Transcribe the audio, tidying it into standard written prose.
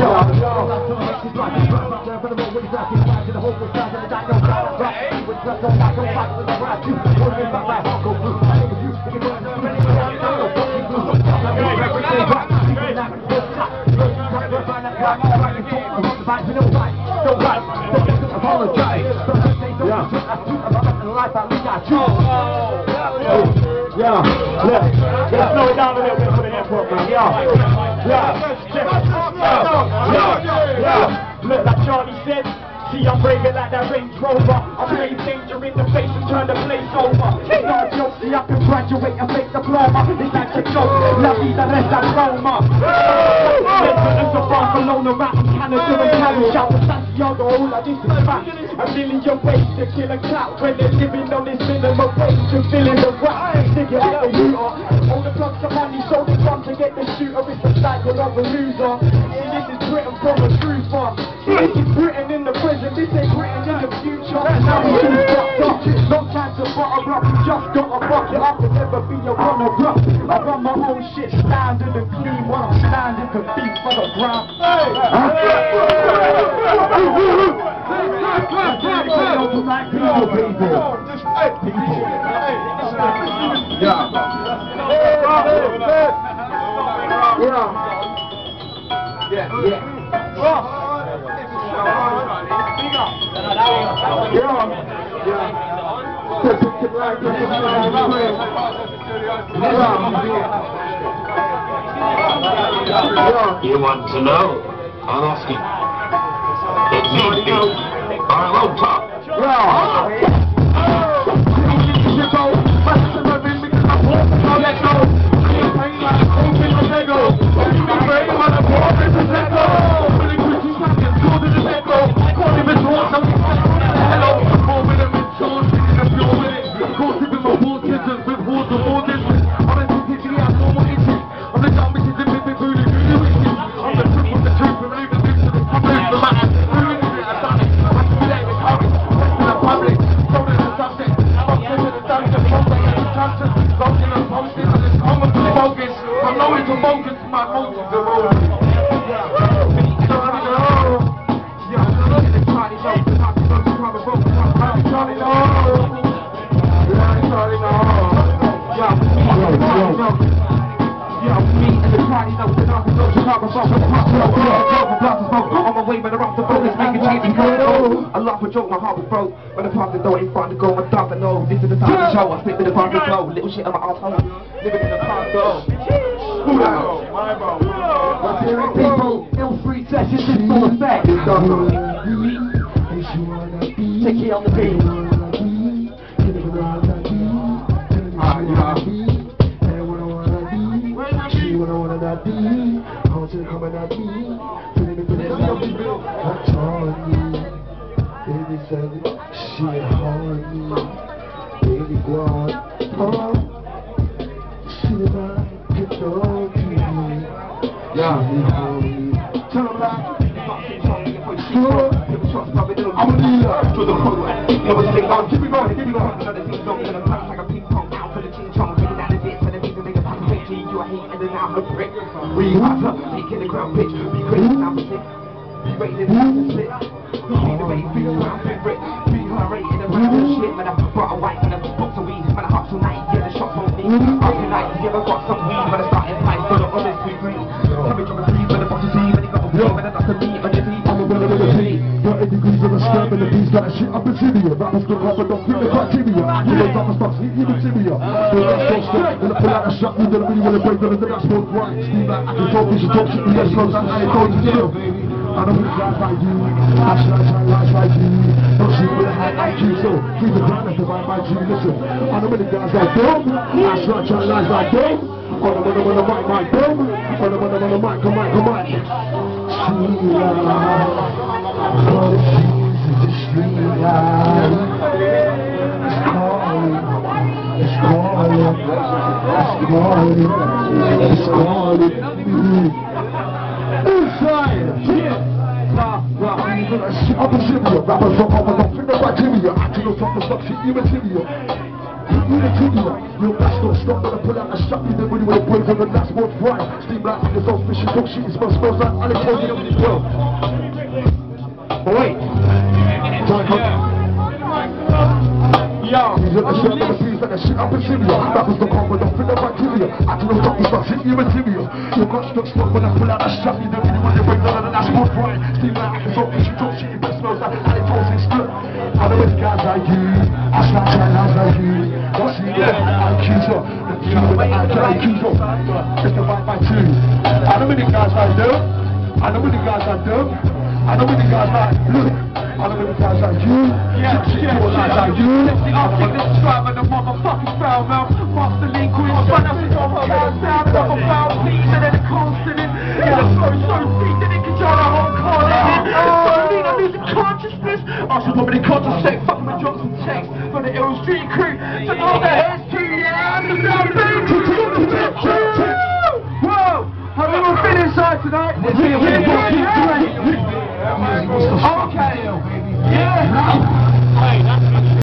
Yeah, let's slow it down a little bit for the airport, man. Look, like Charlie said, see, I'm braving like that Range Rover. I'm playing danger in the face and turn the place over. It's not a joke, see, I can graduate and make diploma. It's like a joke, la vida resta Roma. Residents of Barcelona, rap in Canada and Paris. Shout to Santiago, all of this is fact. A million ways to kill a clout when they're living on this minimum wage and filling the rap. Stick it up the shooter. All the blocks of money, so they come to get the shooter. It's a cycle of a loser. See, this is Britain from a trooper. See, this is Britain in the present, this ain't Britain in the future. Now we too fucked up. No time to butter up, you just gotta fuck it up and never be a runner-up. I run my own shit standard and clean while I'm standing to beat for the ground. You want to know? I'm asking. It needs be. Or I won't talk. I laugh and joke, my heart was broke. When the park the door in front of the goal, my dog I know. This is the time to show. I spit with the park flow. Little shit on my asshole. Living in the park though. People, ill free sessions in full effect. Take it on the beat. Shit horny, baby blonde, shit about get on TV. Yeah, turn around. I'm a leader to the program. Never say no, keep it going, keep it going. Another thing don't get a punch like a ping pong out for the ching chong. Taking out the bits and the things that make a pack of fake G. You a hate and then I'm a brick. We hot up, taking the ground pitch. Be crazy, I'm a sick. Be raising the split. See the way you feel around favorite. Be her rate in the random shit. Man, I brought a white and a box of weed. Man, I hop tonight, yeah, the shots won't be. Up tonight, you ever got some weed. Man, I started fighting for the honest we agree. Coming from a breeze, man, the box is easy. Man, you got a wheel, man, that's the meat on your feet. I'm a winner with a P. 30 degrees on the stem and the beast got shit up in Syria. Rappers good rapper, don't fit the criteria. You know rappers stop eating the Syria. The rest don't step, and I pull out a shot. You don't really want to break down the next one. Right, Steve, I can talk, you should talk shit. Let's go, I ain't going to jail, baby. I don't really life like you, I shine life like you. Don't shoot with a hat like you, so keep the grind and divide my G. Listen, I know many guys like dumb, I shine life like dumb. On the mic, my dumb. On the mic, come on. Street life, all the keys is the street life. It's calling. Inside, I'm a Syria, rappers from Hong Kong, fit the criteria. I can no talk the stuff, shit, you material. with a junior. Real bash don't stop, but I pull out a shot. You then when you wanna break on the last one fry. Steam like niggas on fish and dog shit. It smells like Alitonia in this world. But wait. Time comes. Yo, he's at the shit, never sees like a shit up in Syria. That was the common off in the bacteria. I do not to start hitting you material. You got stuck when I pull out a shot. You don't really want to break down and that's more fry. Steam like niggas on fish and dog shit. It smells like Alitonia split. I know it's guys like you. I snap guys like you. What's the IQ's up? The two with the IQ's up. It's the 5x2. I know many guys like them. I know many guys like them. I know many guys like look. I know many guys like you. Yeah, like you. I'll take this drive and the motherfucking foul mouth. Master Lincoln, run up and over down, double foul, please, and then the constant. Yeah, so deep that it